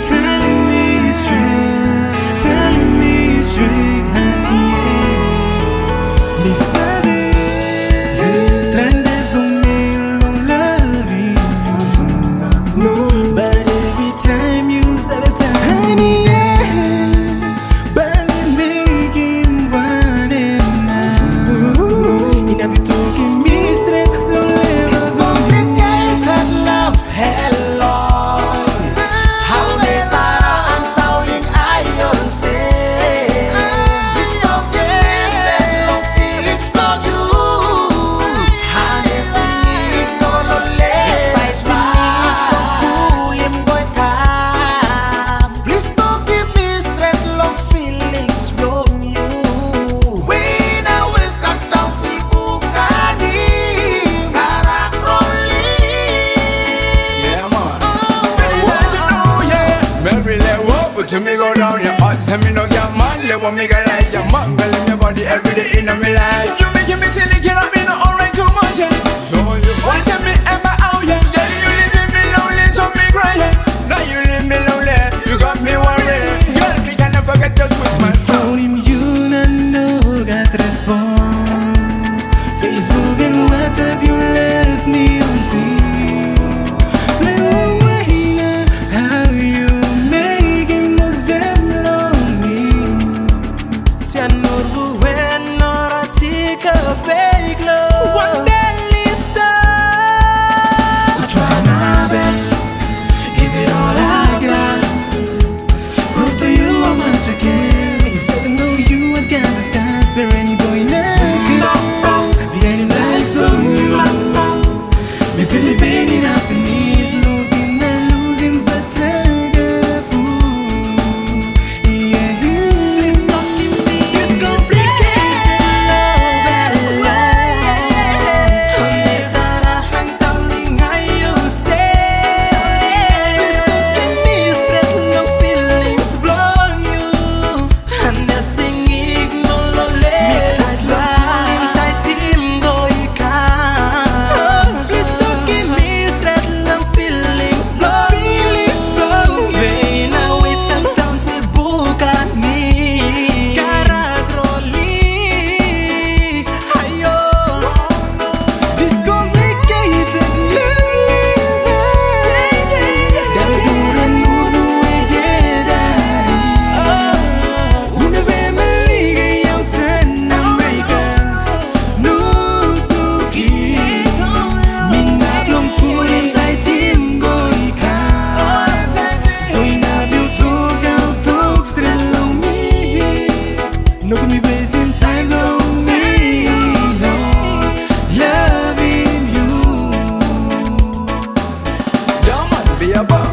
telling me straight, honey, yeah. They sabi, trendes conmigo loving you, but every time you say it, honey, yeah, but it make him want it now. You never talking me straight, it's complicated love, hello. To me go down your heart, tell me no get man. Let what me get like your man. Girl in your body every day in my life. You making me silly, cannot be no alright too much, yeah. Show you what tell me am I out, yeah. Yeah, you leaving me lonely, so me cry, yeah. Now you leave me lonely, you got me worried. Girl, me can't forget your switch, my phone. Him you no got response. Facebook and WhatsApp you left me on scene. Fake love. One deadly star. I try my best, give it all I got. Prove to you I'm once again. If even though you ain't got the stars, but any boy now be getting lies from you. Me pretty pain happiness, looking and losing, but take a fool. Yeah, please don't give me this complicated love. Be a